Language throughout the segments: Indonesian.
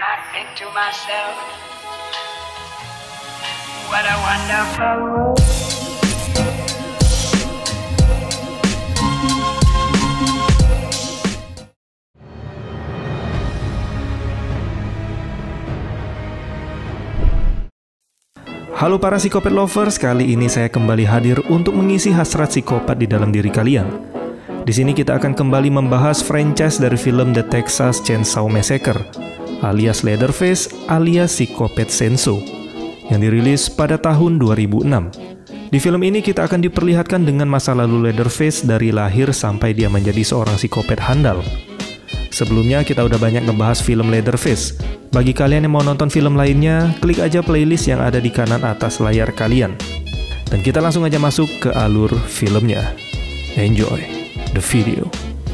I think to myself, what a wonderful world. Halo para psikopat lovers, kali ini saya kembali hadir untuk mengisi hasrat psikopat di dalam diri kalian. Di sini kita akan kembali membahas franchise dari film The Texas Chainsaw Massacre, alias Leatherface alias Psikopat Chainsaw, yang dirilis pada tahun 2006. Di film ini kita akan diperlihatkan dengan masa lalu Leatherface dari lahir sampai dia menjadi seorang psikopat handal. Sebelumnya kita udah banyak ngebahas film Leatherface. Bagi kalian yang mau nonton film lainnya, klik aja playlist yang ada di kanan atas layar kalian. Dan kita langsung aja masuk ke alur filmnya. Enjoy the video.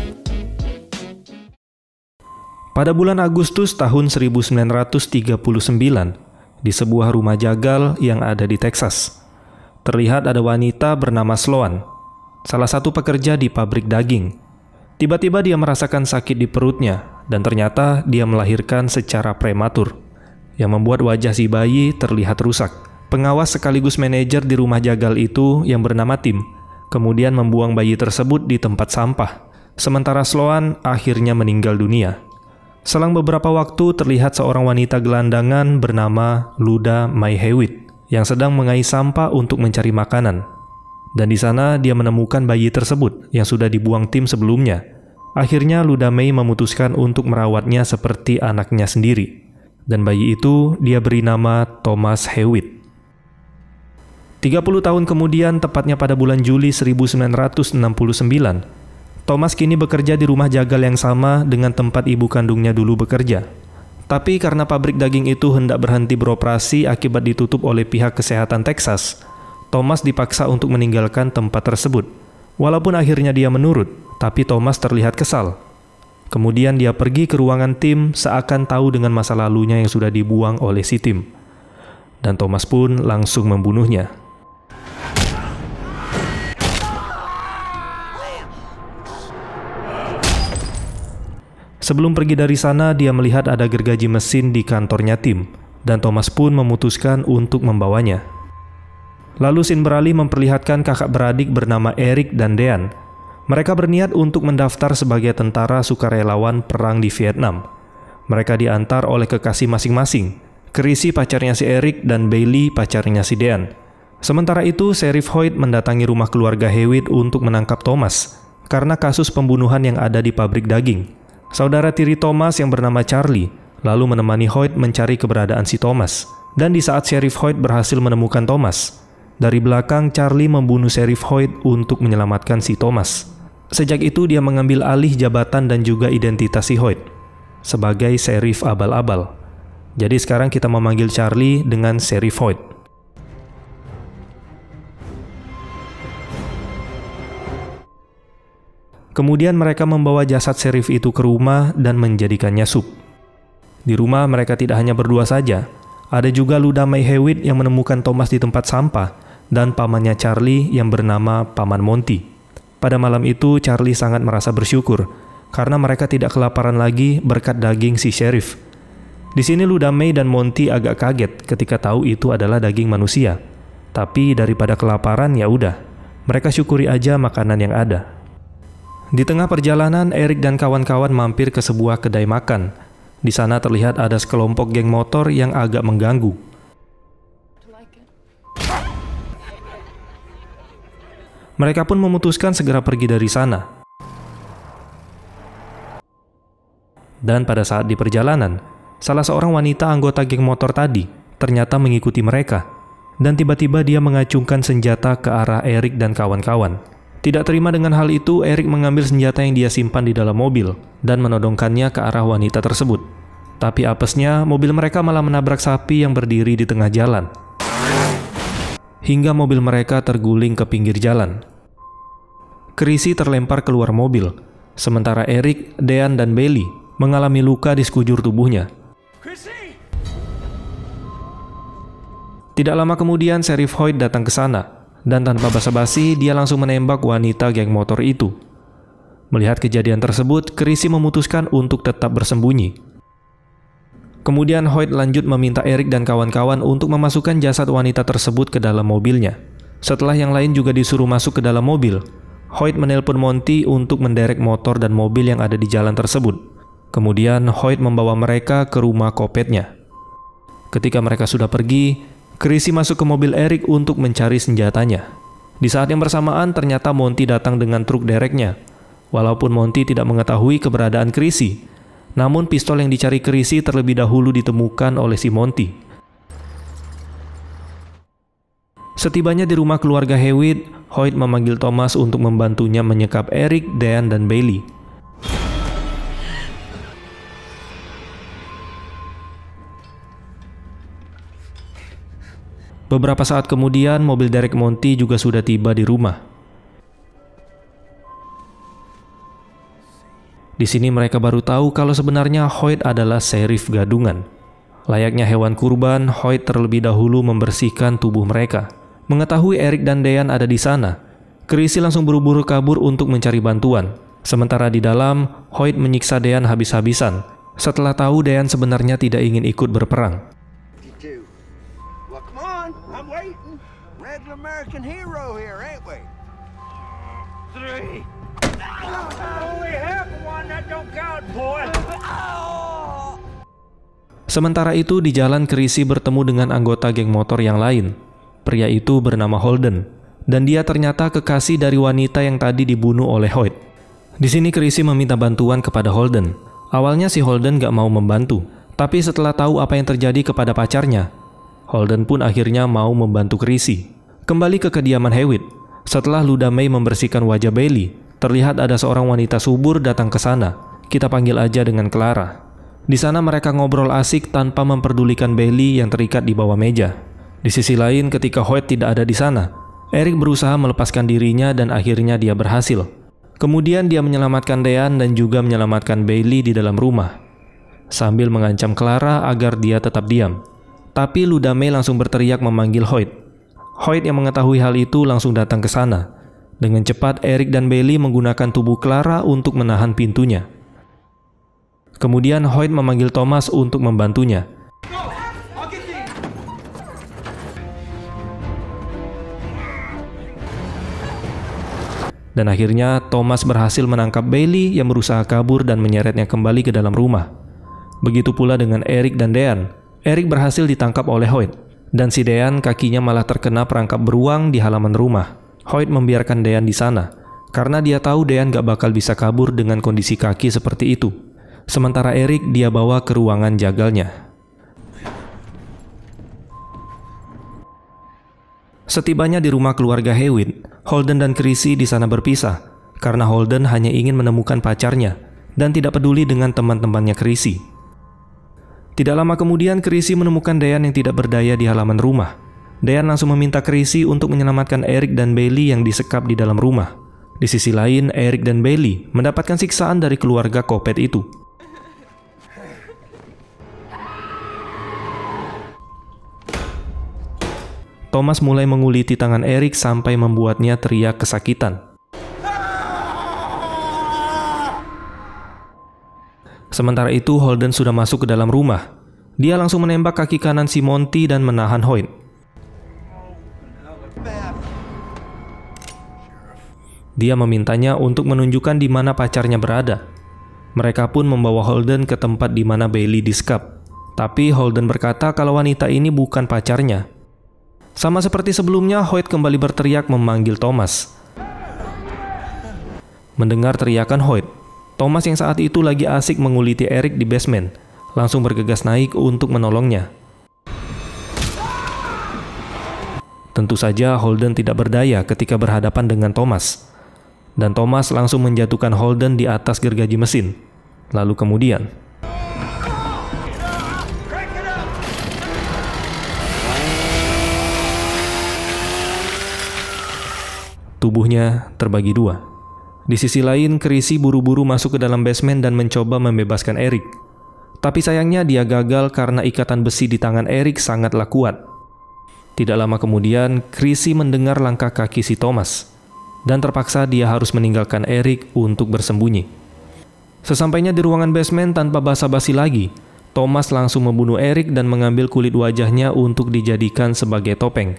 Pada bulan Agustus tahun 1939, di sebuah rumah jagal yang ada di Texas, terlihat ada wanita bernama Sloan, salah satu pekerja di pabrik daging. Tiba-tiba dia merasakan sakit di perutnya, dan ternyata dia melahirkan secara prematur, yang membuat wajah si bayi terlihat rusak. Pengawas sekaligus manajer di rumah jagal itu yang bernama Tim, kemudian membuang bayi tersebut di tempat sampah, sementara Sloan akhirnya meninggal dunia. Selang beberapa waktu terlihat seorang wanita gelandangan bernama Luda May Hewitt, yang sedang mengais sampah untuk mencari makanan. Dan di sana dia menemukan bayi tersebut yang sudah dibuang Tim sebelumnya. Akhirnya Luda May memutuskan untuk merawatnya seperti anaknya sendiri. Dan bayi itu dia beri nama Thomas Hewitt. 30 tahun kemudian, tepatnya pada bulan Juli 1969, Thomas kini bekerja di rumah jagal yang sama dengan tempat ibu kandungnya dulu bekerja. Tapi karena pabrik daging itu hendak berhenti beroperasi akibat ditutup oleh pihak kesehatan Texas, Thomas dipaksa untuk meninggalkan tempat tersebut. Walaupun akhirnya dia menurut, tapi Thomas terlihat kesal. Kemudian dia pergi ke ruangan Tim seakan tahu dengan masa lalunya yang sudah dibuang oleh si Tim. Dan Thomas pun langsung membunuhnya. Sebelum pergi dari sana, dia melihat ada gergaji mesin di kantornya Tim, dan Thomas pun memutuskan untuk membawanya. Lalu scene beralih memperlihatkan kakak beradik bernama Eric dan Dean. Mereka berniat untuk mendaftar sebagai tentara sukarelawan perang di Vietnam. Mereka diantar oleh kekasih masing-masing, Chrissy pacarnya si Eric dan Bailey pacarnya si Dean. Sementara itu, Sheriff Hoyt mendatangi rumah keluarga Hewitt untuk menangkap Thomas karena kasus pembunuhan yang ada di pabrik daging. Saudara tiri Thomas yang bernama Charlie lalu menemani Hoyt mencari keberadaan si Thomas. Dan di saat Sheriff Hoyt berhasil menemukan Thomas, dari belakang Charlie membunuh Sheriff Hoyt untuk menyelamatkan si Thomas. Sejak itu dia mengambil alih jabatan dan juga identitas si Hoyt sebagai Sheriff Abal-Abal. Jadi sekarang kita memanggil Charlie dengan Sheriff Hoyt. Kemudian mereka membawa jasad Sheriff itu ke rumah dan menjadikannya sup. Di rumah mereka tidak hanya berdua saja. Ada juga Luda May Hewitt yang menemukan Thomas di tempat sampah, dan pamannya Charlie yang bernama Paman Monty. Pada malam itu Charlie sangat merasa bersyukur karena mereka tidak kelaparan lagi berkat daging si Sheriff. Di sini Luda May dan Monty agak kaget ketika tahu itu adalah daging manusia. Tapi daripada kelaparan ya udah, mereka syukuri aja makanan yang ada. Di tengah perjalanan, Eric dan kawan-kawan mampir ke sebuah kedai makan. Di sana terlihat ada sekelompok geng motor yang agak mengganggu. Mereka pun memutuskan segera pergi dari sana. Dan pada saat di perjalanan, salah seorang wanita anggota geng motor tadi ternyata mengikuti mereka. Dan tiba-tiba dia mengacungkan senjata ke arah Eric dan kawan-kawan. Tidak terima dengan hal itu, Eric mengambil senjata yang dia simpan di dalam mobil dan menodongkannya ke arah wanita tersebut. Tapi apesnya, mobil mereka malah menabrak sapi yang berdiri di tengah jalan, hingga mobil mereka terguling ke pinggir jalan. Chrissy terlempar keluar mobil, sementara Eric, Dean, dan Bailey mengalami luka di sekujur tubuhnya. Tidak lama kemudian, Sheriff Hoyt datang ke sana. Dan tanpa basa-basi, dia langsung menembak wanita geng motor itu. Melihat kejadian tersebut, Chrissy memutuskan untuk tetap bersembunyi. Kemudian Hoyt lanjut meminta Eric dan kawan-kawan untuk memasukkan jasad wanita tersebut ke dalam mobilnya. Setelah yang lain juga disuruh masuk ke dalam mobil, Hoyt menelpon Monty untuk menderek motor dan mobil yang ada di jalan tersebut. Kemudian Hoyt membawa mereka ke rumah Kopetnya. Ketika mereka sudah pergi, Chrissy masuk ke mobil Eric untuk mencari senjatanya. Di saat yang bersamaan ternyata Monty datang dengan truk dereknya. Walaupun Monty tidak mengetahui keberadaan Chrissy, namun pistol yang dicari Chrissy terlebih dahulu ditemukan oleh si Monty. Setibanya di rumah keluarga Hewitt, Hoyt memanggil Thomas untuk membantunya menyekap Eric, Dean, dan Bailey. Beberapa saat kemudian, mobil derek Monty juga sudah tiba di rumah. Di sini mereka baru tahu kalau sebenarnya Hoyt adalah sheriff gadungan. Layaknya hewan kurban, Hoyt terlebih dahulu membersihkan tubuh mereka. Mengetahui Eric dan Dean ada di sana, Chrissy langsung buru-buru kabur untuk mencari bantuan. Sementara di dalam, Hoyt menyiksa Dean habis-habisan setelah tahu Dean sebenarnya tidak ingin ikut berperang. Sementara itu di jalan Chrissy bertemu dengan anggota geng motor yang lain. Pria itu bernama Holden, dan dia ternyata kekasih dari wanita yang tadi dibunuh oleh Hoyt. Di sini Chrissy meminta bantuan kepada Holden. Awalnya si Holden gak mau membantu, tapi setelah tahu apa yang terjadi kepada pacarnya, Holden pun akhirnya mau membantu Chrissy. Kembali ke kediaman Hewitt. Setelah Luda May membersihkan wajah Bailey, terlihat ada seorang wanita subur datang ke sana. Kita panggil aja dengan Clara. Di sana mereka ngobrol asik tanpa memperdulikan Bailey yang terikat di bawah meja. Di sisi lain, ketika Hoyt tidak ada di sana, Eric berusaha melepaskan dirinya dan akhirnya dia berhasil. Kemudian dia menyelamatkan Dean dan juga menyelamatkan Bailey di dalam rumah, sambil mengancam Clara agar dia tetap diam. Tapi Luda May langsung berteriak memanggil Hoyt. Hoyt yang mengetahui hal itu langsung datang ke sana. Dengan cepat, Eric dan Bailey menggunakan tubuh Clara untuk menahan pintunya. Kemudian Hoyt memanggil Thomas untuk membantunya. Dan akhirnya Thomas berhasil menangkap Bailey yang berusaha kabur dan menyeretnya kembali ke dalam rumah. Begitu pula dengan Eric dan Dean. Eric berhasil ditangkap oleh Hoyt, dan si Dean kakinya malah terkena perangkap beruang di halaman rumah. Hoyt membiarkan Dean di sana, karena dia tahu Dean gak bakal bisa kabur dengan kondisi kaki seperti itu. Sementara Eric dia bawa ke ruangan jagalnya. Setibanya di rumah keluarga Hewitt, Holden dan Chrissy di sana berpisah karena Holden hanya ingin menemukan pacarnya dan tidak peduli dengan teman-temannya Chrissy. Tidak lama kemudian Chrissy menemukan Dean yang tidak berdaya di halaman rumah. Dean langsung meminta Chrissy untuk menyelamatkan Eric dan Bailey yang disekap di dalam rumah. Di sisi lain, Eric dan Bailey mendapatkan siksaan dari keluarga Kopet itu. Thomas mulai menguliti tangan Eric sampai membuatnya teriak kesakitan. Sementara itu, Holden sudah masuk ke dalam rumah. Dia langsung menembak kaki kanan si Monty dan menahan Hoyt. Dia memintanya untuk menunjukkan di mana pacarnya berada. Mereka pun membawa Holden ke tempat di mana Bailey disekap. Tapi Holden berkata kalau wanita ini bukan pacarnya. Sama seperti sebelumnya, Hoyt kembali berteriak memanggil Thomas. Mendengar teriakan Hoyt, Thomas yang saat itu lagi asik menguliti Eric di basement, langsung bergegas naik untuk menolongnya. Tentu saja Holden tidak berdaya ketika berhadapan dengan Thomas. Dan Thomas langsung menjatuhkan Holden di atas gergaji mesin. Lalu kemudian, tubuhnya terbagi dua. Di sisi lain, Chrissy buru-buru masuk ke dalam basement dan mencoba membebaskan Eric. Tapi sayangnya dia gagal karena ikatan besi di tangan Eric sangatlah kuat. Tidak lama kemudian, Chrissy mendengar langkah kaki si Thomas. Dan terpaksa dia harus meninggalkan Eric untuk bersembunyi. Sesampainya di ruangan basement tanpa basa-basi lagi, Thomas langsung membunuh Eric dan mengambil kulit wajahnya untuk dijadikan sebagai topeng.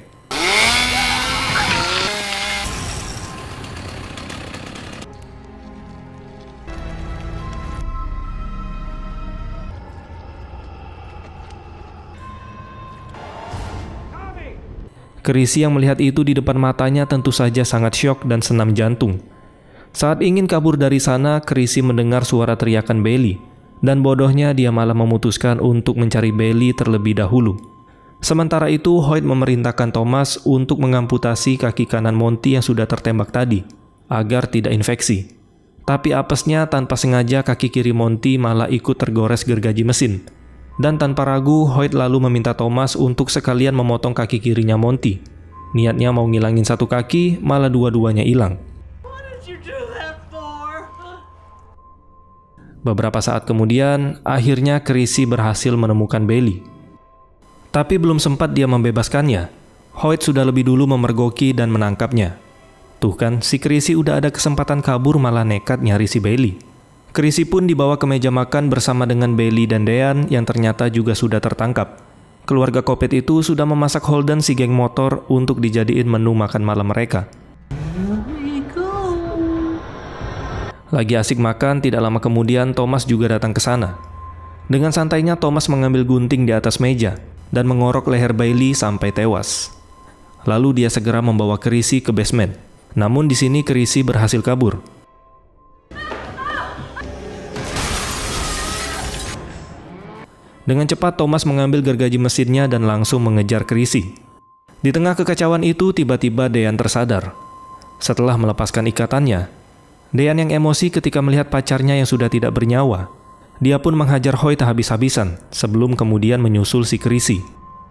Chrissy yang melihat itu di depan matanya tentu saja sangat syok dan senam jantung. Saat ingin kabur dari sana, Chrissy mendengar suara teriakan Bailey, dan bodohnya dia malah memutuskan untuk mencari Bailey terlebih dahulu. Sementara itu, Hoyt memerintahkan Thomas untuk mengamputasi kaki kanan Monty yang sudah tertembak tadi, agar tidak infeksi. Tapi apesnya tanpa sengaja kaki kiri Monty malah ikut tergores gergaji mesin. Dan tanpa ragu, Hoyt lalu meminta Thomas untuk sekalian memotong kaki kirinya Monty. Niatnya mau ngilangin satu kaki, malah dua-duanya hilang. Beberapa saat kemudian, akhirnya Chrissy berhasil menemukan Bailey. Tapi belum sempat dia membebaskannya, Hoyt sudah lebih dulu memergoki dan menangkapnya. Tuh kan, si Chrissy udah ada kesempatan kabur malah nekat nyari si Bailey. Chrissy pun dibawa ke meja makan bersama dengan Bailey dan Dean yang ternyata juga sudah tertangkap. Keluarga Kopet itu sudah memasak Holden si geng motor untuk dijadiin menu makan malam mereka. Lagi asik makan, tidak lama kemudian Thomas juga datang ke sana. Dengan santainya Thomas mengambil gunting di atas meja dan mengorok leher Bailey sampai tewas. Lalu dia segera membawa Chrissy ke basement. Namun di sini Chrissy berhasil kabur. Dengan cepat Thomas mengambil gergaji mesinnya dan langsung mengejar Chrissy. Di tengah kekacauan itu tiba-tiba Dean tersadar. Setelah melepaskan ikatannya, Dean yang emosi ketika melihat pacarnya yang sudah tidak bernyawa. Dia pun menghajar Hoyt habis-habisan sebelum kemudian menyusul si Chrissy.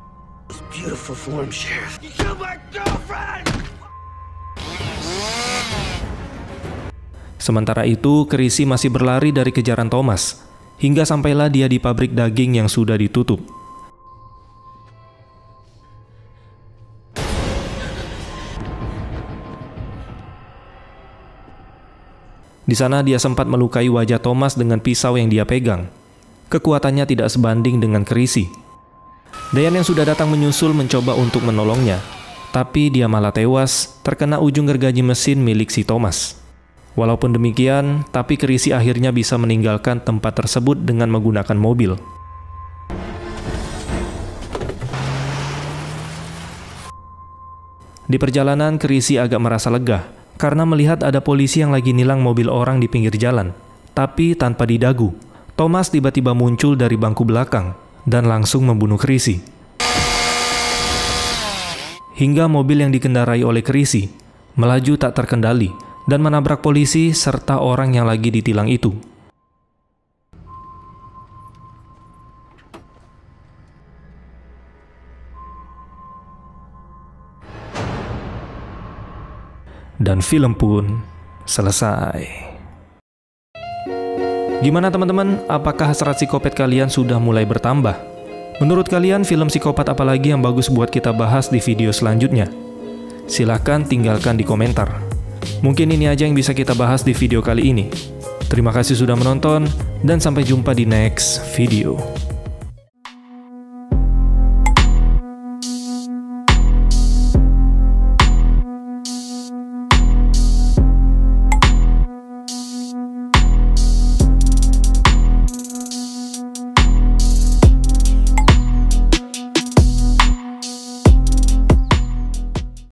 Sementara itu, Chrissy masih berlari dari kejaran Thomas. Hingga sampailah dia di pabrik daging yang sudah ditutup. Di sana dia sempat melukai wajah Thomas dengan pisau yang dia pegang. Kekuatannya tidak sebanding dengan Chrissy. Dean yang sudah datang menyusul mencoba untuk menolongnya, tapi dia malah tewas terkena ujung gergaji mesin milik si Thomas. Walaupun demikian, tapi Chrissy akhirnya bisa meninggalkan tempat tersebut dengan menggunakan mobil. Di perjalanan, Chrissy agak merasa lega karena melihat ada polisi yang lagi nilang mobil orang di pinggir jalan. Tapi tanpa didagu, Thomas tiba-tiba muncul dari bangku belakang dan langsung membunuh Chrissy. Hingga mobil yang dikendarai oleh Chrissy melaju tak terkendali dan menabrak polisi serta orang yang lagi ditilang itu. Dan film pun selesai. Gimana teman-teman? Apakah hasrat psikopat kalian sudah mulai bertambah? Menurut kalian film psikopat apa lagi yang bagus buat kita bahas di video selanjutnya? Silahkan tinggalkan di komentar. Mungkin ini aja yang bisa kita bahas di video kali ini. Terima kasih sudah menonton, dan sampai jumpa di next video.